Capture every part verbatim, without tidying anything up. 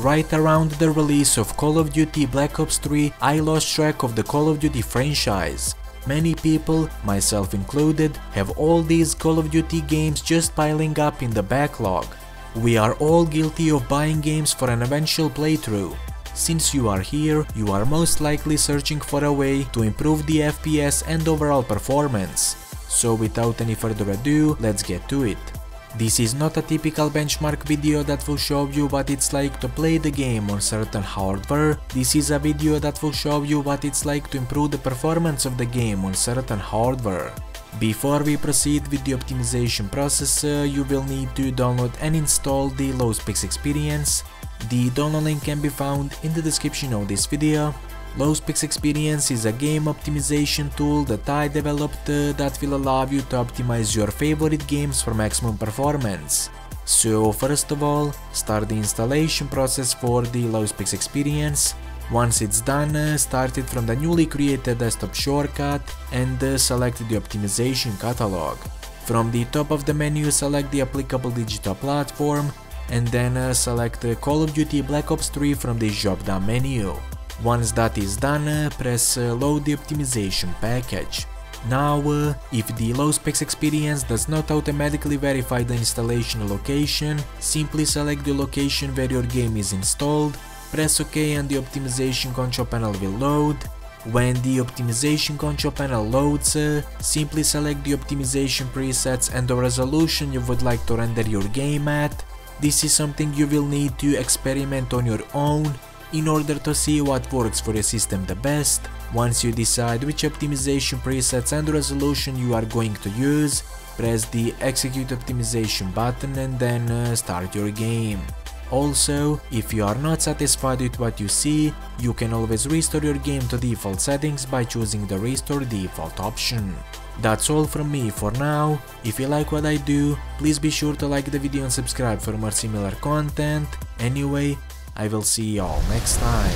Right around the release of Call of Duty Black Ops three, I lost track of the Call of Duty franchise. Many people, myself included, have all these Call of Duty games just piling up in the backlog. We are all guilty of buying games for an eventual playthrough. Since you are here, you are most likely searching for a way to improve the F P S and overall performance. So without any further ado, let's get to it. This is not a typical benchmark video that will show you what it's like to play the game on certain hardware. This is a video that will show you what it's like to improve the performance of the game on certain hardware. Before we proceed with the optimization process, uh, you will need to download and install the LowSpecs Experience. The download link can be found in the description of this video. LowSpecs Experience is a game optimization tool that I developed uh, that will allow you to optimize your favorite games for maximum performance. So first of all, start the installation process for the LowSpecs Experience. Once it's done, uh, start it from the newly created desktop shortcut and uh, select the optimization catalog. From the top of the menu, select the applicable digital platform and then uh, select uh, Call of Duty Black Ops three from the drop-down menu. Once that is done, uh, press uh, load the optimization package. Now, uh, if the LowSpecs Experience does not automatically verify the installation location, simply select the location where your game is installed, press OK and the optimization control panel will load. When the optimization control panel loads, uh, simply select the optimization presets and the resolution you would like to render your game at. This is something you will need to experiment on your own in order to see what works for your system the best. Once you decide which optimization presets and resolution you are going to use, press the execute optimization button and then uh, start your game. Also, if you are not satisfied with what you see, you can always restore your game to default settings by choosing the restore default option. That's all from me for now. If you like what I do, please be sure to like the video and subscribe for more similar content. Anyway, I will see y'all next time.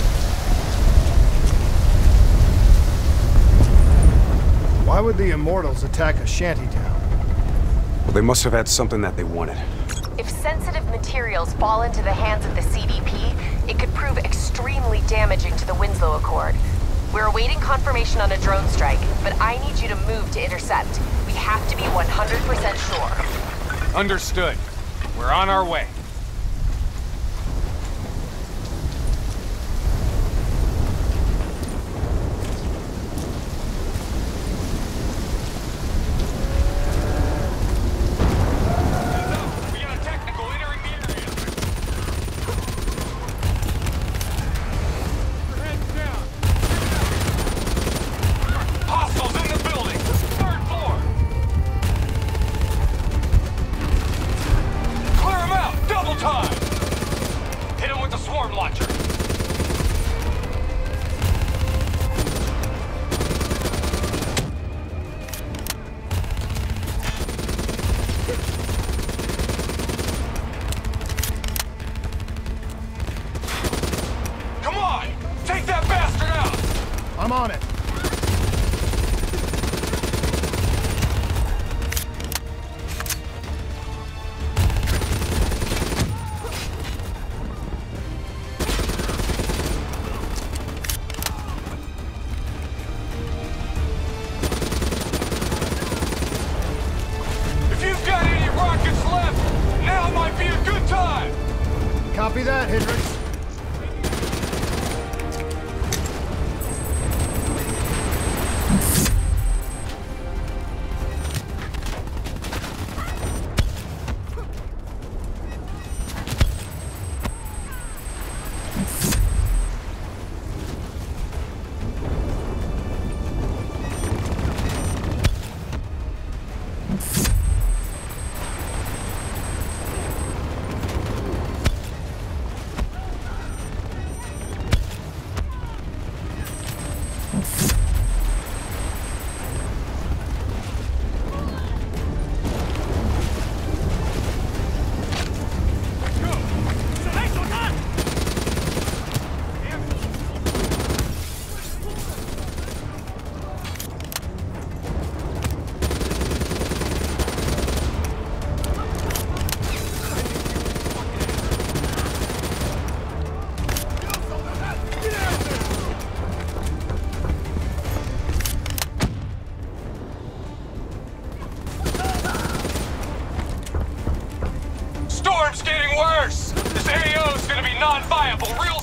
Why would the Immortals attack a shantytown? Well, they must have had something that they wanted. If sensitive materials fall into the hands of the C V P, it could prove extremely damaging to the Winslow Accord. We're awaiting confirmation on a drone strike, but I need you to move to intercept. We have to be one hundred percent sure. Understood. We're on our way. I'm on it. If you've got any rockets left, now might be a good time. Copy that, Hendricks. non-viable real